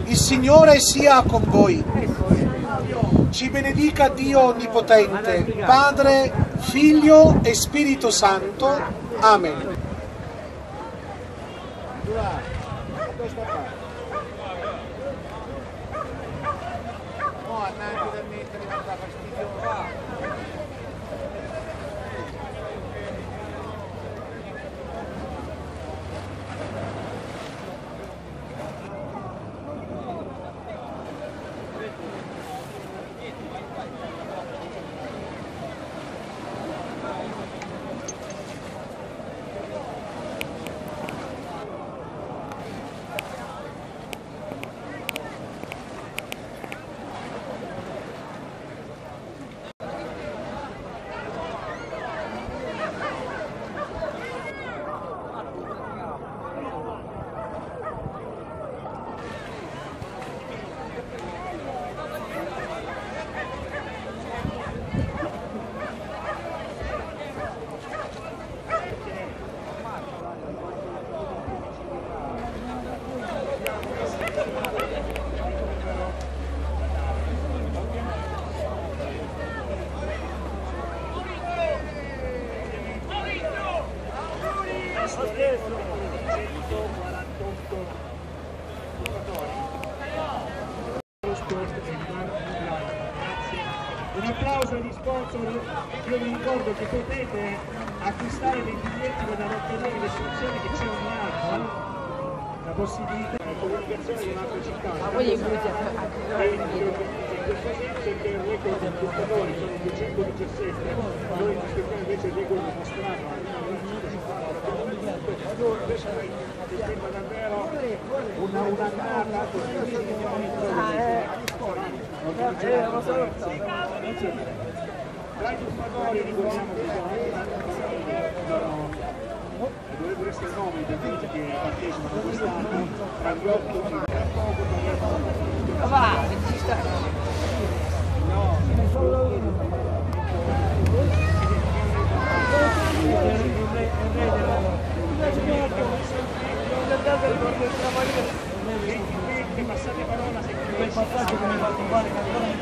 Il Signore sia con voi. Ci benedica Dio Onnipotente, Padre, Figlio e Spirito Santo. Amen. Un applauso agli sponsor. Io vi ricordo che potete acquistare dei biglietti per la raccogliere le istruzioni che c'è online, la possibilità di comunicazione di un'altra città. Ma voi in questo senso che il record degli spettatori sono 217, noi rispettiamo invece il record dimostrato mi sembra davvero un'annata tra i truffatori ricordiamo che dovrebbero essere 9 i partiti che partecipano quest'anno, tra gli 8 e passate parola se quel passaggio che mi ha fatto fare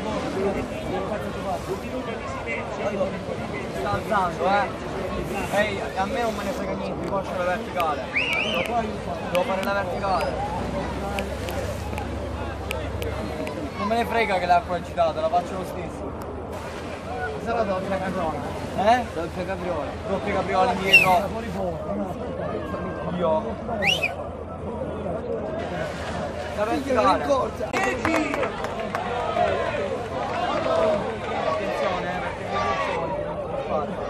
un minuto di silenzio sta alzando, Ehi, a me non me ne frega niente, io faccio la verticale. Devo fare la verticale. Non me ne frega che l'acqua è agitata, la faccio lo stesso. Sarà doppia capriola. Doppia capriola. Doppia capriola indietro. Io. La verticale. Attenzione, perché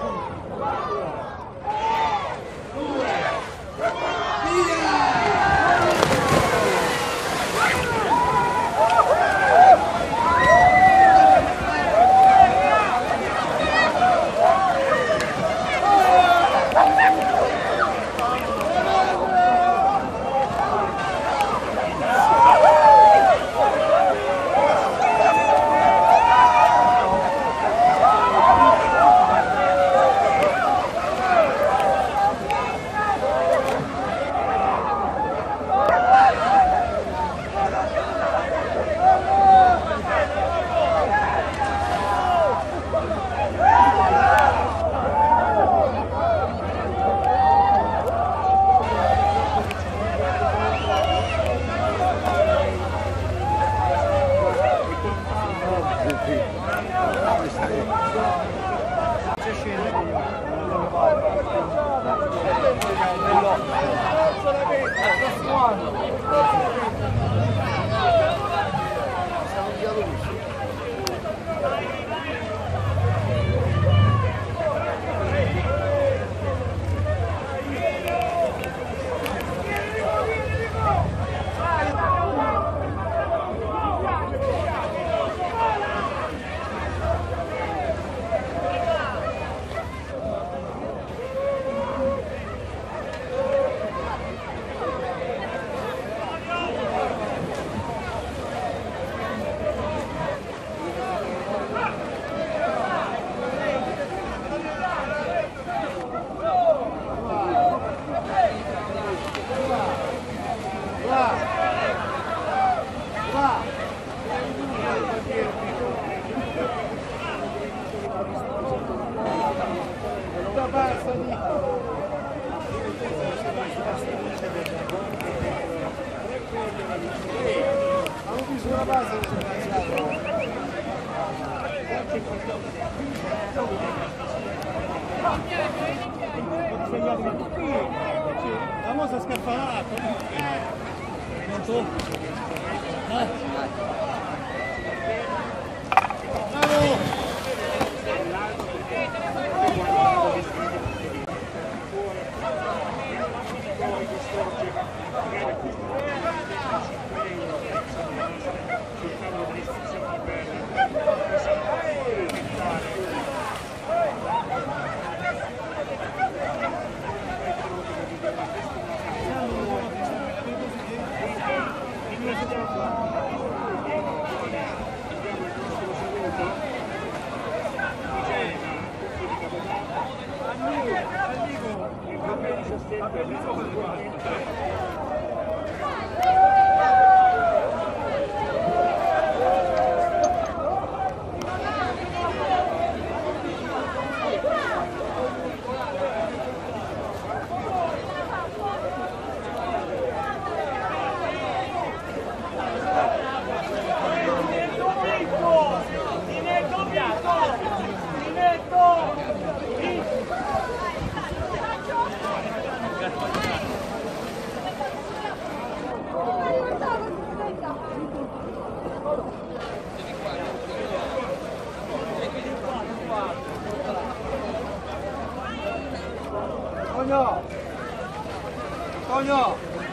La mossa scappata. Non so. Bravo! Toño!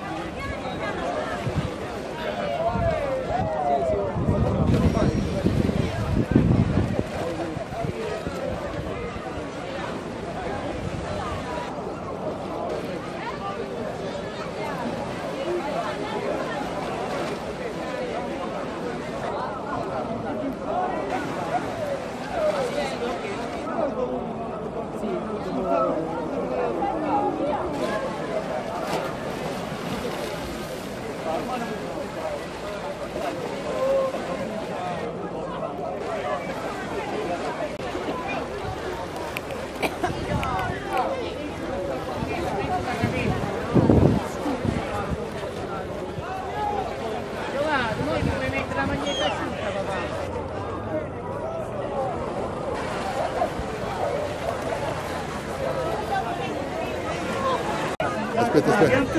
Aspetta, aspetta.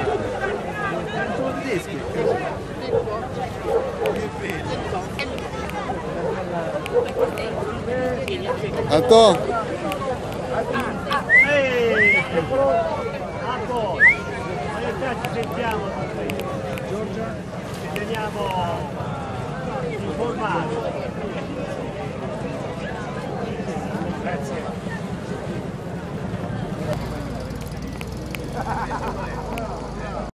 Anto! Ci sentiamo, Giorgia, ci teniamo informati.